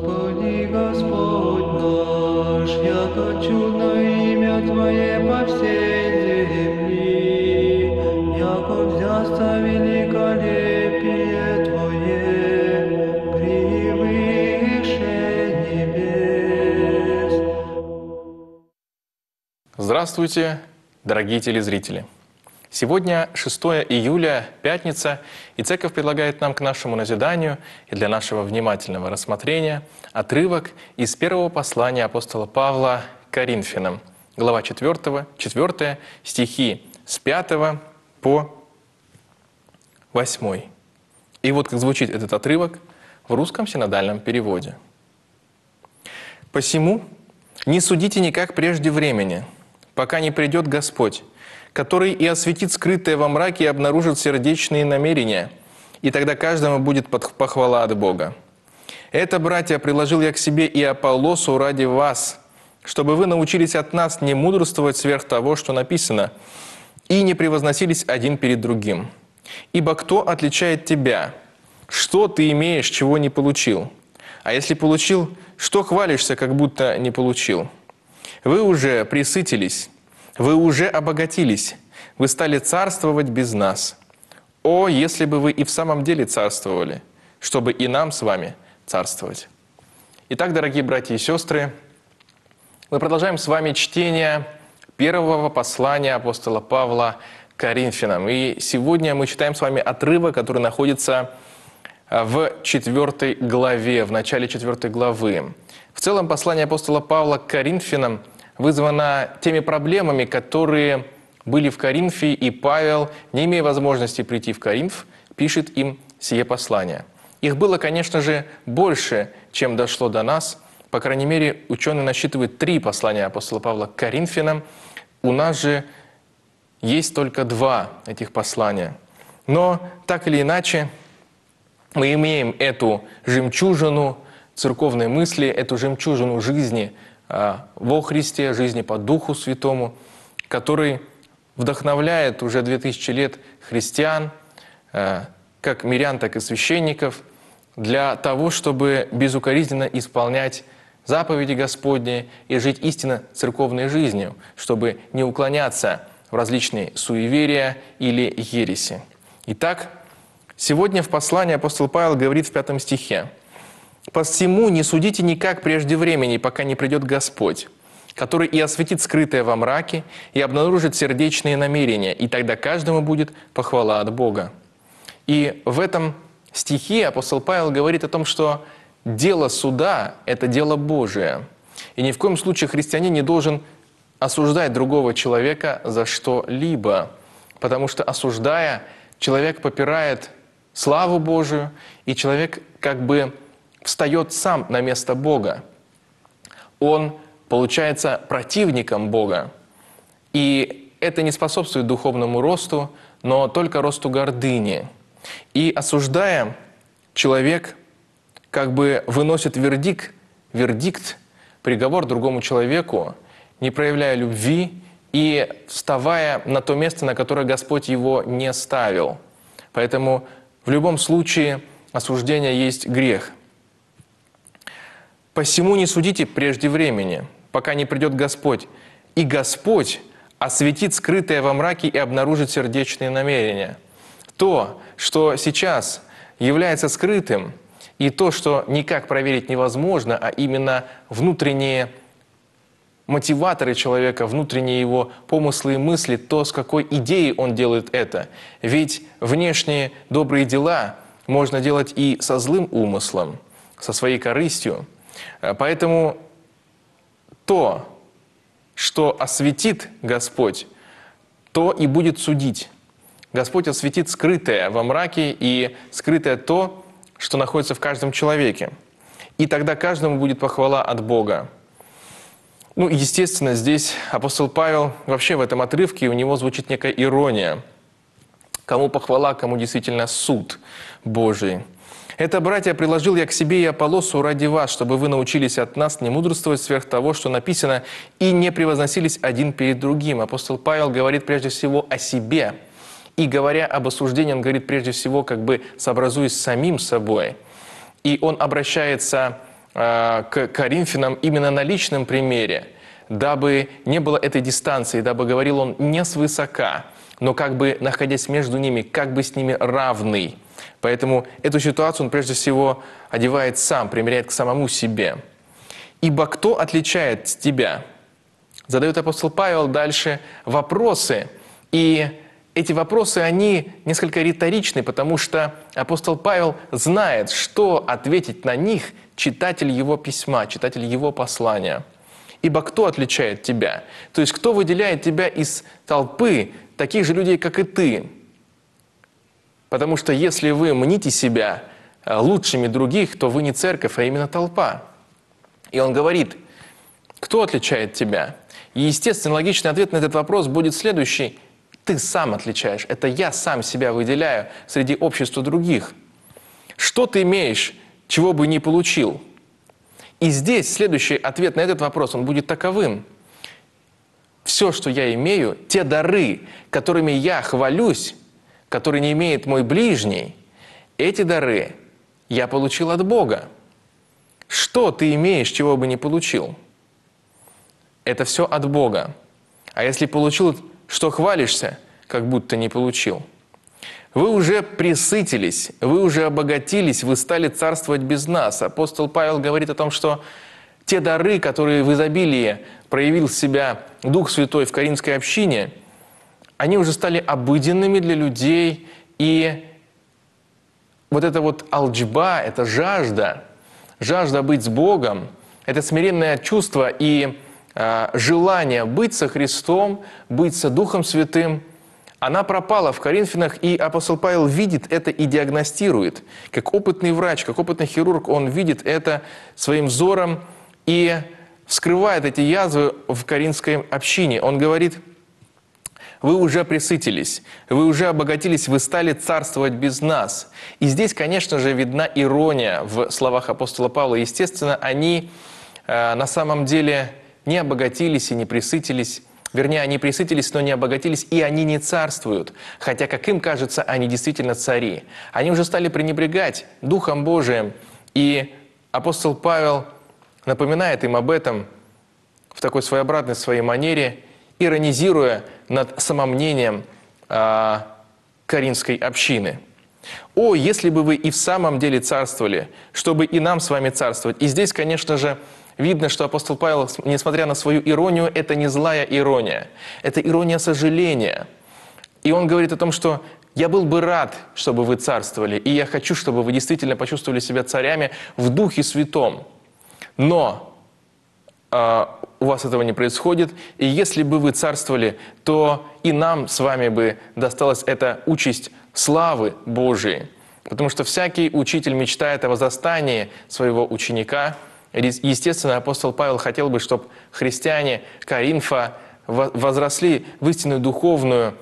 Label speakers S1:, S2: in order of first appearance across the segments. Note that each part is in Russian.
S1: Господи, Господь наш, яко чудно имя Твое по всей земли, яко взясто великолепие Твое превыше небес.
S2: Здравствуйте, дорогие телезрители! Сегодня 6 июля, пятница, и Церковь предлагает нам к нашему назиданию и для нашего внимательного рассмотрения отрывок из первого послания апостола Павла к Коринфянам, глава 4, стихи с 5 по 8. И вот как звучит этот отрывок в русском синодальном переводе. «Посему не судите никак прежде времени, пока не придет Господь, который и осветит скрытое во мраке и обнаружит сердечные намерения, и тогда каждому будет похвала от Бога. Это, братья, приложил я к себе и Аполлосу ради вас, чтобы вы научились от нас не мудрствовать сверх того, что написано, и не превозносились один перед другим. Ибо кто отличает тебя? Что ты имеешь, чего не получил? А если получил, что хвалишься, как будто не получил? Вы уже пресытились, вы уже обогатились, вы стали царствовать без нас. О, если бы вы и в самом деле царствовали, чтобы и нам с вами царствовать». Итак, дорогие братья и сестры, мы продолжаем с вами чтение первого послания апостола Павла к Коринфянам. И сегодня мы читаем с вами отрывок, который находится в 4 главе, в начале 4 главы. В целом послание апостола Павла к Коринфянам вызвано теми проблемами, которые были в Коринфе, и Павел, не имея возможности прийти в Коринф, пишет им сие послание. Их было, конечно же, больше, чем дошло до нас. По крайней мере, ученые насчитывают 3 послания апостола Павла к Коринфянам. У нас же есть только 2 этих послания. Но так или иначе, мы имеем эту жемчужину церковной мысли, эту жемчужину жизни во Христе, жизни по Духу Святому, который вдохновляет уже 2000 лет христиан, как мирян, так и священников, для того, чтобы безукоризненно исполнять заповеди Господни и жить истинно церковной жизнью, чтобы не уклоняться в различные суеверия или ереси. Итак, сегодня в послании апостол Павел говорит в 5 стихе: «Посему не судите никак прежде времени, пока не придет Господь, который и осветит скрытое во мраке, и обнаружит сердечные намерения, и тогда каждому будет похвала от Бога». И в этом стихе апостол Павел говорит о том, что дело суда – это дело Божие. И ни в коем случае христианин не должен осуждать другого человека за что-либо, потому что, осуждая, человек попирает славу Божию, и человек как бы встает сам на место Бога. Он получается противником Бога. И это не способствует духовному росту, но только росту гордыни. И осуждая, человек как бы выносит вердикт, приговор другому человеку, не проявляя любви и вставая на то место, на которое Господь его не ставил. Поэтому в любом случае осуждение есть грех. «Посему не судите прежде времени, пока не придет Господь, и Господь осветит скрытое во мраке и обнаружит сердечные намерения». То, что сейчас является скрытым, и то, что никак проверить невозможно, а именно внутренние мотиваторы человека, внутренние его помыслы и мысли, то, с какой идеей он делает это. Ведь внешние добрые дела можно делать и со злым умыслом, со своей корыстью. Поэтому то, что осветит Господь, то и будет судить. Господь осветит скрытое во мраке и скрытое то, что находится в каждом человеке. И тогда каждому будет похвала от Бога. Ну, естественно, здесь апостол Павел, вообще в этом отрывке у него звучит некая ирония. Кому похвала, кому действительно суд Божий. «Это, братья, приложил я к себе и Аполлосу ради вас, чтобы вы научились от нас не мудрствовать сверх того, что написано, и не превозносились один перед другим». Апостол Павел говорит прежде всего о себе. И говоря об осуждении, он говорит прежде всего, как бы сообразуясь с самим собой. И он обращается к Коринфянам именно на личном примере, дабы не было этой дистанции, дабы говорил он не свысока, но как бы находясь между ними, как бы с ними равный. Поэтому эту ситуацию он прежде всего одевает сам, примеряет к самому себе. «Ибо кто отличает тебя?» Задает апостол Павел дальше вопросы. И эти вопросы, они несколько риторичны, потому что апостол Павел знает, что ответить на них читатель его письма, читатель его послания. «Ибо кто отличает тебя?» То есть кто выделяет тебя из толпы таких же людей, как и ты? Потому что если вы мните себя лучшими других, то вы не церковь, а именно толпа. И он говорит, кто отличает тебя? И, естественно, логичный ответ на этот вопрос будет следующий. Ты сам отличаешь. Это я сам себя выделяю среди общества других. Что ты имеешь, чего бы не получил? И здесь следующий ответ на этот вопрос, он будет таковым. Все, что я имею, те дары, которыми я хвалюсь, которые не имеет мой ближний, эти дары я получил от Бога. Что ты имеешь, чего бы не получил? Это все от Бога. А если получил, что хвалишься, как будто не получил? Вы уже пресытились, вы уже обогатились, вы стали царствовать без нас. Апостол Павел говорит о том, что те дары, которые в изобилии проявил себя Дух Святой в Коринфской общине, они уже стали обыденными для людей. И вот эта вот алчба, эта жажда быть с Богом, это смиренное чувство и желание быть со Христом, быть со Духом Святым, она пропала в Коринфянах, и апостол Павел видит это и диагностирует. Как опытный врач, как опытный хирург, он видит это своим взором и вскрывает эти язвы в коринфской общине. Он говорит, вы уже пресытились, вы уже обогатились, вы стали царствовать без нас. И здесь, конечно же, видна ирония в словах апостола Павла. Естественно, они на самом деле не обогатились и не пресытились. Вернее, они пресытились, но не обогатились, и они не царствуют. Хотя, как им кажется, они действительно цари. Они уже стали пренебрегать Духом Божиим. И апостол Павел напоминает им об этом в такой своеобразной своей манере, иронизируя над самомнением коринфской общины. «О, если бы вы и в самом деле царствовали, чтобы и нам с вами царствовать». И здесь, конечно же, видно, что апостол Павел, несмотря на свою иронию, это не злая ирония, это ирония сожаления. И он говорит о том, что «я был бы рад, чтобы вы царствовали, и я хочу, чтобы вы действительно почувствовали себя царями в Духе Святом. Но у вас этого не происходит, и если бы вы царствовали, то и нам с вами бы досталась эта участь славы Божией». Потому что всякий учитель мечтает о возрастании своего ученика. Естественно, апостол Павел хотел бы, чтобы христиане Коринфа возросли в истинную духовную,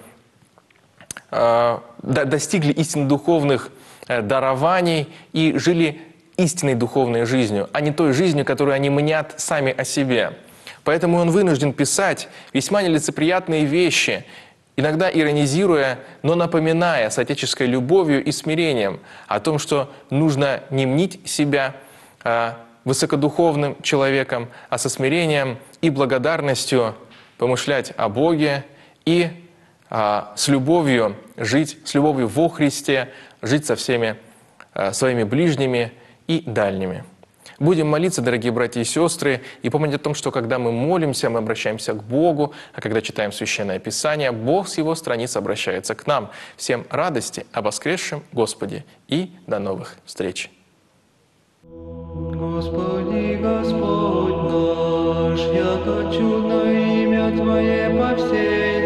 S2: достигли истинно духовных дарований и жили истинной духовной жизнью, а не той жизнью, которую они мнят сами о себе. Поэтому он вынужден писать весьма нелицеприятные вещи, иногда иронизируя, но напоминая с отеческой любовью и смирением о том, что нужно не мнить себя высокодуховным человеком, а со смирением и благодарностью помышлять о Боге и с любовью жить, с любовью во Христе, жить со всеми своими ближними и дальними. Будем молиться, дорогие братья и сестры, и помнить о том, что когда мы молимся, мы обращаемся к Богу, а когда читаем Священное Писание, Бог с Его страниц обращается к нам. Всем радости о воскресшем Господе и до новых встреч!
S1: Господи, Господь наш, яко чудно имя Твое по всей